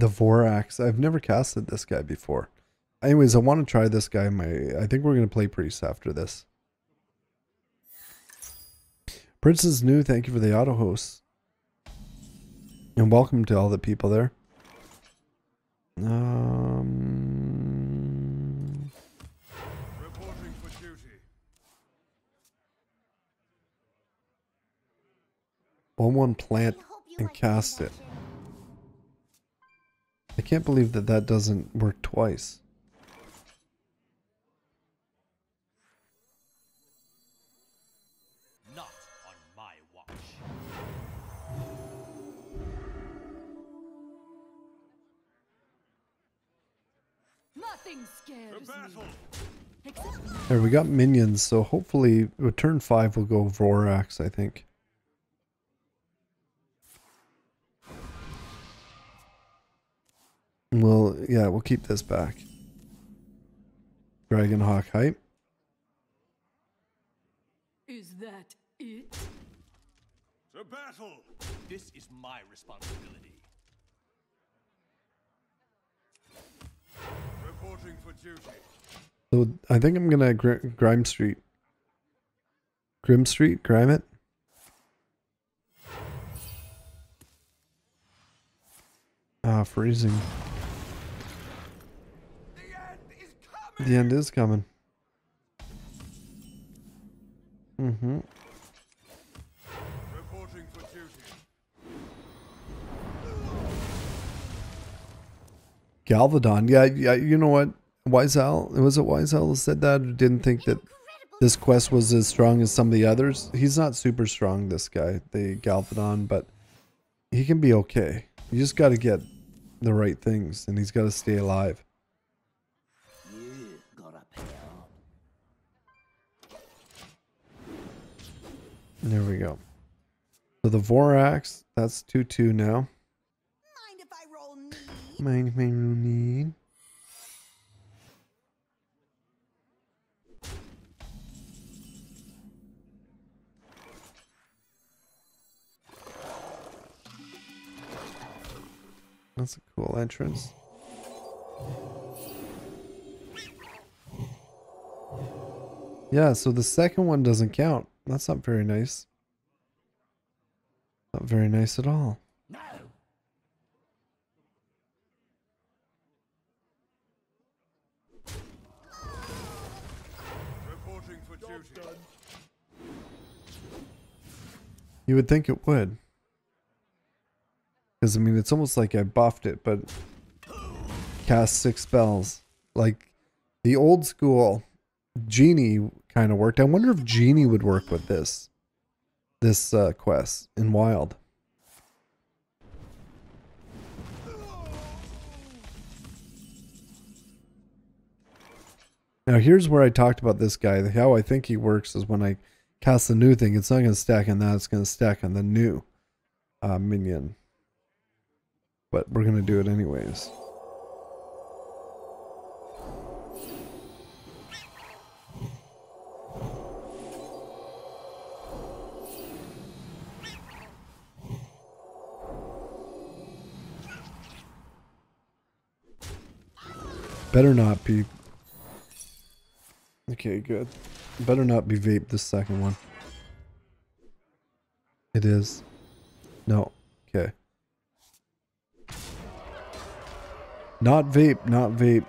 The Vorax. I've never casted this guy before. Anyways, I want to try this guy. I think we're going to play Priest after this. Prince is new. Thank you for the auto hosts. And welcome to all the people there. Reporting for duty. 1-1 plant and cast it. I can't believe that that doesn't work twice. Not on my watch. Nothing scares battle. me. There, we got minions, so hopefully with turn 5 we'll go Vorax, I think. Well, yeah, we'll keep this back. Dragonhawk hype. Is that it? To battle. This is my responsibility. Reporting for duty. So I think I'm gonna Grime Street. Grim Street? Grime it? Ah, freezing. The end is coming. The end is coming. Mm-hmm. Reporting for duty. Galvadon. Yeah, you know what? Wiseowl, was it Wiseowl who said that? Or didn't think that this quest was as strong as some of the others? He's not super strong, this guy, the Galvadon, but he can be okay. You just got to get the right things, and he's got to stay alive. You gotta pay up. There we go. So the Vorax, that's 2-2 now. Mind if I roll me? Mind if I roll need? That's a cool entrance. Yeah, so the second one doesn't count. That's not very nice. Not very nice at all. No. Reporting for duty. You would think it would. Because, I mean, it's almost like I buffed it, but cast 6 spells. Like, the old school Genie kind of worked. I wonder if Genie would work with this quest in Wild. Now, here's where I talked about this guy. How I think he works is when I cast the new thing, it's not going to stack on that, it's going to stack on the new minion. But we're going to do it anyways. Better not be. Okay, good. Better not be vape this second one. It is. No. Okay. Not vape, not vape.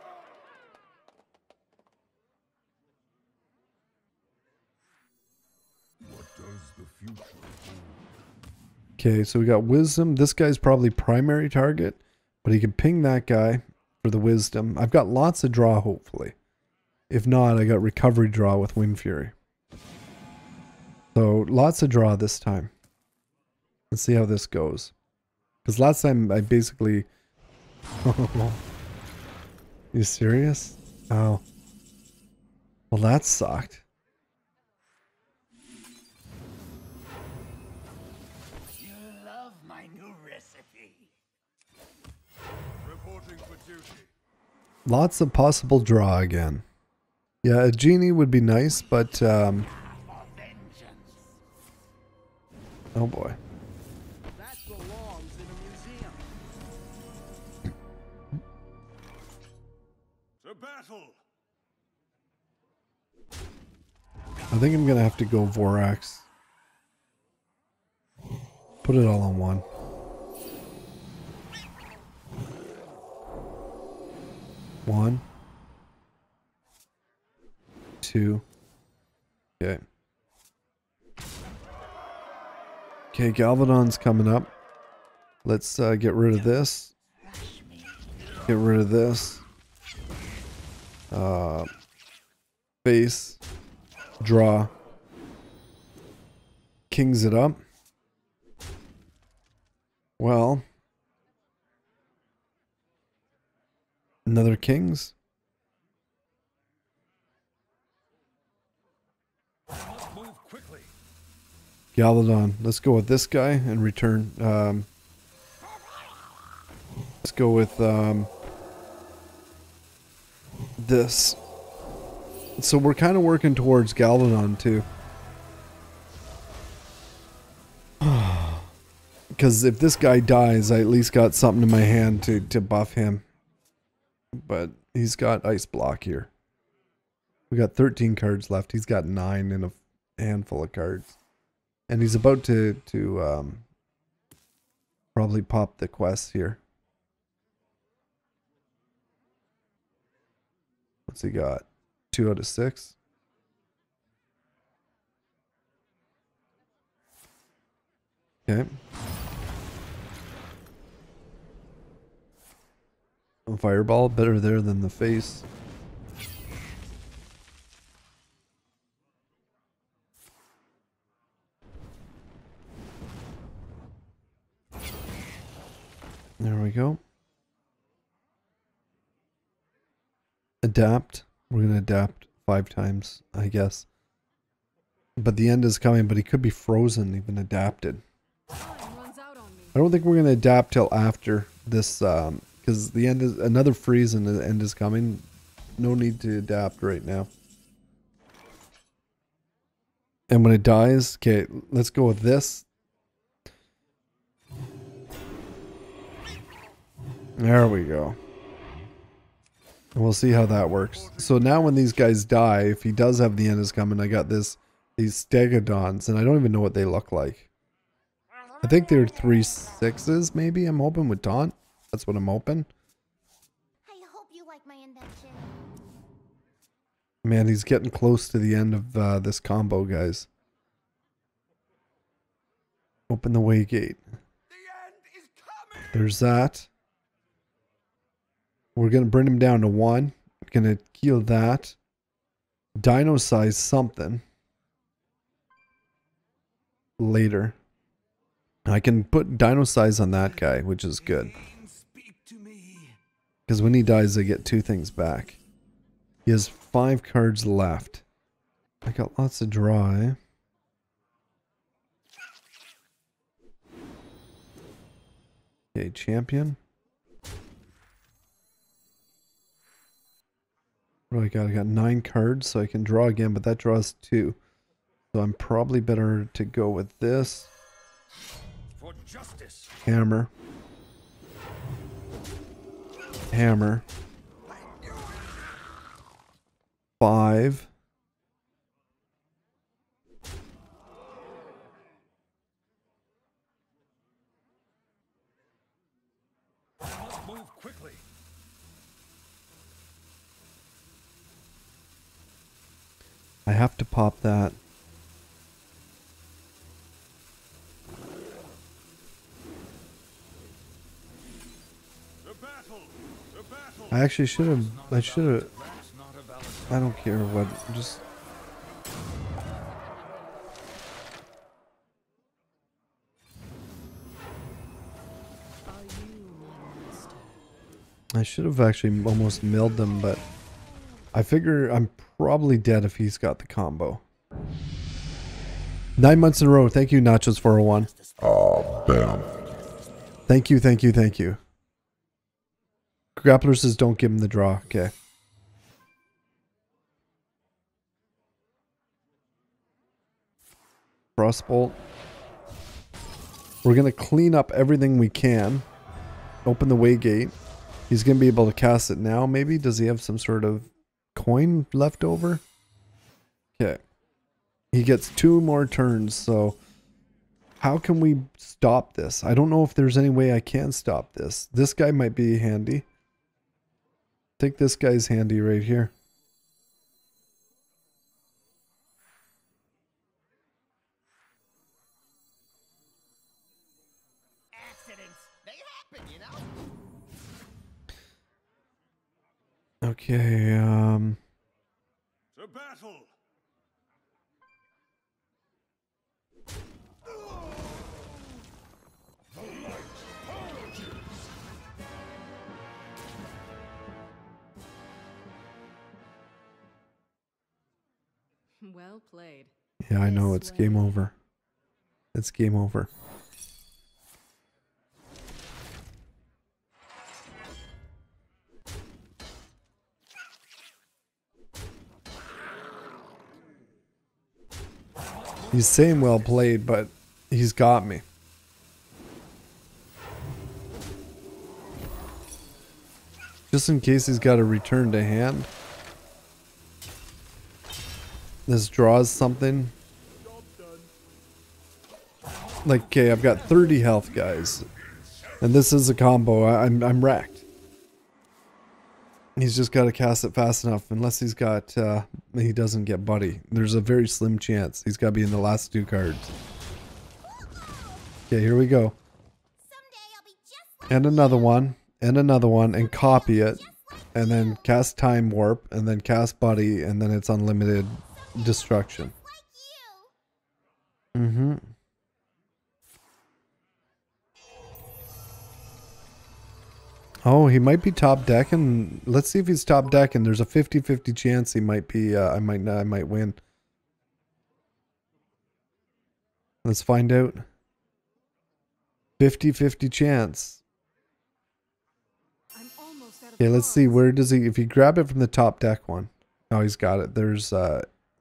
What does the future hold? Okay, so we got wisdom. This guy's probably primary target, but he can ping that guy for the wisdom. I've got lots of draw, hopefully. If not, I got recovery draw with Wind Fury. So lots of draw this time. Let's see how this goes. Because last time I basically... You serious? Oh. Well, that sucked. You love my new recipe. Reporting for duty. Lots of possible draw again. Yeah, a genie would be nice, but For vengeance. oh boy. That belongs in a museum. battle. I think I'm gonna have to go Vorax. Put it all on one. One. Two. Okay. Okay, Galvadon's coming up. Let's get rid of this. Get rid of this. Face. Draw. Kings it up. Well. Another kings. Move quickly. Galvadon. Let's go with this guy and return. Let's go with this. So we're kind of working towards Galvadon too. Because if this guy dies, I at least got something in my hand to buff him. But he's got ice block here. We got 13 cards left. He's got 9 in a handful of cards. And he's about to probably pop the quests here. What's he got? 2 out of 6. Okay. A fireball, better there than the face. There we go. Adapt. We're going to adapt 5 times, I guess. But the end is coming, but he could be frozen, even adapted. I don't think we're going to adapt till after this, because the end is, another freeze and the end is coming. No need to adapt right now. And when it dies, okay, let's go with this. There we go. And we'll see how that works. So now when these guys die, if he does have the end is coming, I got these stegodons, and I don't even know what they look like. I think they're 3/6s, maybe. I'm hoping with taunt. That's what I'm hoping. I hope you like my invention. Man, he's getting close to the end of this combo, guys. Open the way gate. There's that. We're going to bring him down to 1. Going to kill that. Dino size something. Later. I can put dino size on that guy, which is good. Because when he dies, I get 2 things back. He has 5 cards left. I got lots of draw, eh? Okay, champion. What do I got? I got 9 cards, so I can draw again, but that draws 2. So I'm probably better to go with this. For justice. Hammer. Hammer. 5. Move quickly. I have to pop that. I actually should have. I should have. I don't care what. Just. I should have actually almost milled them, but I figure I'm probably dead if he's got the combo. 9 months in a row. Thank you, Nachos 401. Oh, damn. Thank you, thank you, thank you. Grappler says don't give him the draw. Okay. Frostbolt. We're going to clean up everything we can. Open the way gate. He's going to be able to cast it now, maybe? Does he have some sort of coin left over? Okay. He gets 2 more turns, so how can we stop this? I don't know if there's any way I can stop this. This guy might be handy. I think this guy's handy right here. Accidents, they happen, you know? Okay, To battle! Well played. yeah, I know it's game over. It's game over. He's saying well played, but he's got me. Just in case he's got a return to hand. This draws something. Like, okay, I've got 30 health, guys. And this is a combo. I'm wrecked. He's just got to cast it fast enough. Unless he's got, he doesn't get Buddy. There's a very slim chance. He's got to be in the last 2 cards. Okay, here we go. And another one. And another one. And copy it. And then cast Time Warp. And then cast Buddy. And then it's unlimited destruction. Mm-hmm. Oh, he might be top decking. Let's see if he's top decking. There's a 50-50 chance he might be. I might win. Let's find out. 50-50 chance. Okay, let's see. Where does he? If he grab it from the top deck one. Oh, he's got it. There's the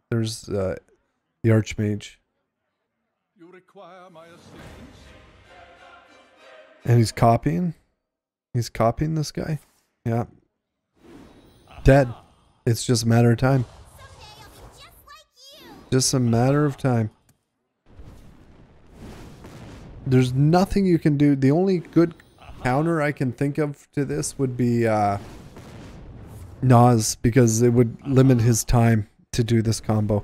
Archmage. You require my assistance? And he's copying. He's copying this guy. Yeah. Dead. It's just a matter of time. Just a matter of time. There's nothing you can do. The only good counter I can think of to this would be Nas, because it would limit his time to do this combo.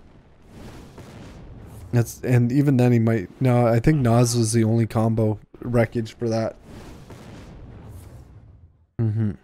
And even then he might. No, I think Nas was the only combo wreckage for that. Mm-hmm.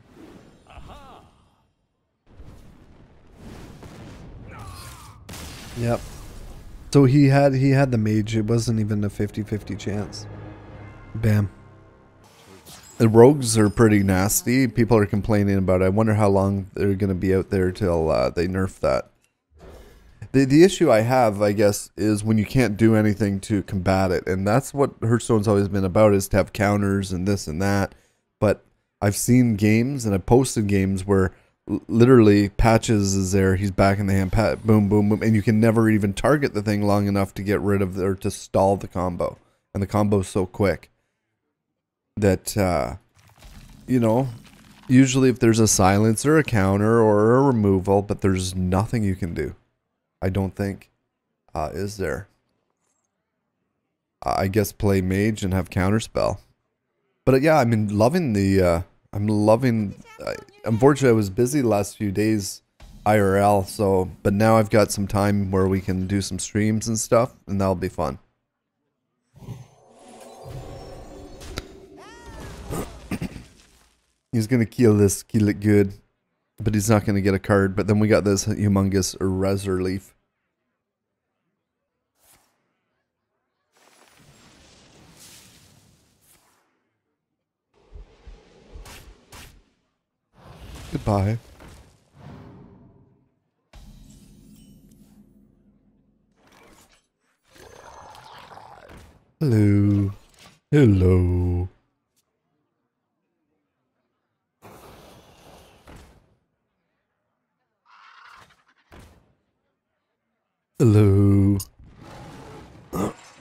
Yep. So he had the mage. It wasn't even a 50-50 chance. Bam. The rogues are pretty nasty. People are complaining about it. I wonder how long they're going to be out there till they nerf that. The issue I have, I guess, is when you can't do anything to combat it. And that's what Hearthstone's always been about, is to have counters and this and that. But I've seen games, and I've posted games where literally Patches is there, he's back in the hand, boom, boom, boom, and you can never even target the thing long enough to get rid of or to stall the combo. And the combo's so quick that, you know, usually if there's a silencer, a counter, or a removal, but there's nothing you can do. I don't think, is there? I guess play mage and have counterspell. But yeah, I'm loving the, unfortunately I was busy the last few days IRL, so, but now I've got some time where we can do some streams and stuff, and that'll be fun. He's gonna kill it good, but he's not gonna get a card, but then we got this humongous Reser Leaf. Goodbye. Hello. Hello. Hello.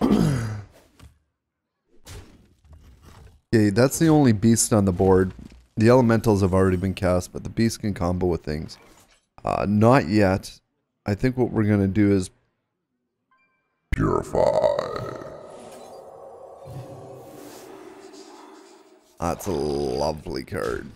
Okay, that's the only beast on the board. The elementals have already been cast, but the beast can combo with things. Not yet. I think what we're going to do is purify. That's a lovely card.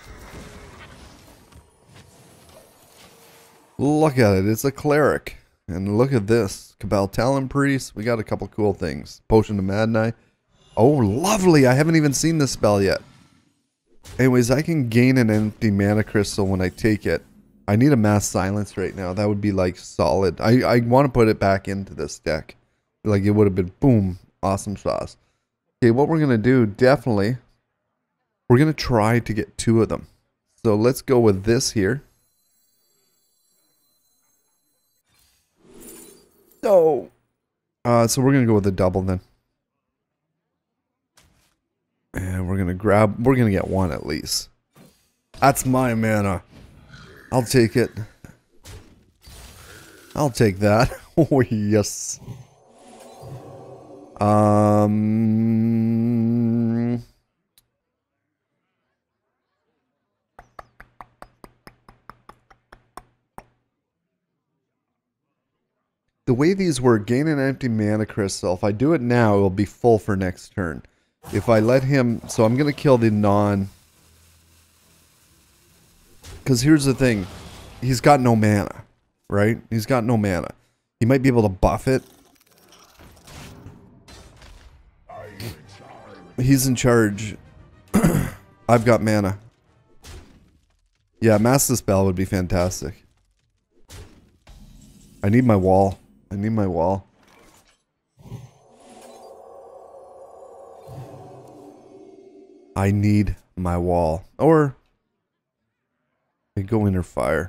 Look at it. It's a cleric. And look at this. Cabal Talon Priest. We got a couple cool things. Potion of Madnai. Oh, lovely. I haven't even seen this spell yet. Anyways, I can gain an empty mana crystal when I take it. I need a mass silence right now. That would be like solid. I want to put it back into this deck. Like it would have been boom. Awesome sauce. Okay, what we're going to do, definitely, we're going to try to get 2 of them. So let's go with this here. So we're going to go with a double then. And we're going to get 1 at least. That's my mana. I'll take it. I'll take that. Oh, yes. The way these work, gain an empty mana crystal. If I do it now, it will be full for next turn. If I let him... So I'm going to kill the non... Because here's the thing. He's got no mana. Right? He's got no mana. He might be able to buff it. He's in charge. I've got mana. Yeah, Master Spell would be fantastic. I need my wall. I need my wall. I need my wall. Or I go Inner Fire.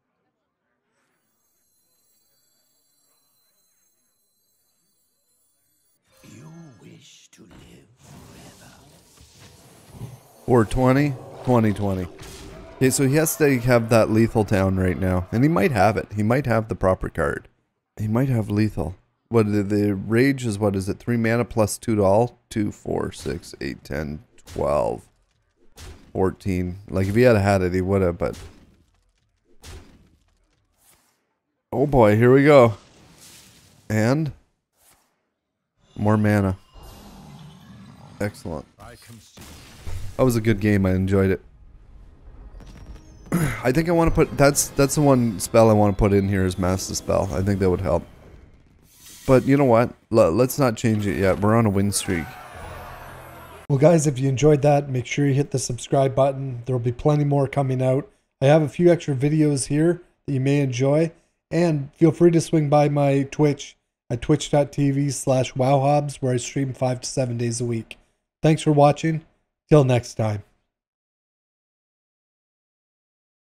You wish to live forever. 420, 2020. Okay, so he has to have that lethal town right now. And he might have it. He might have the proper card. He might have lethal. What the rage is, what is it? 3 mana plus 2 doll? 2, 4, 6, 8, 10, 12, 14. Like if he had it, he would have, but... Oh boy, here we go. And... more mana. Excellent. That was a good game. I enjoyed it. I think I want to put... That's the one spell I want to put in here is Master Spell. I think that would help. But you know what? Let's not change it yet. We're on a win streak. Well guys, if you enjoyed that, make sure you hit the subscribe button. There will be plenty more coming out. I have a few extra videos here that you may enjoy. And feel free to swing by my Twitch at twitch.tv/wowhobbs where I stream 5 to 7 days a week. Thanks for watching. Till next time.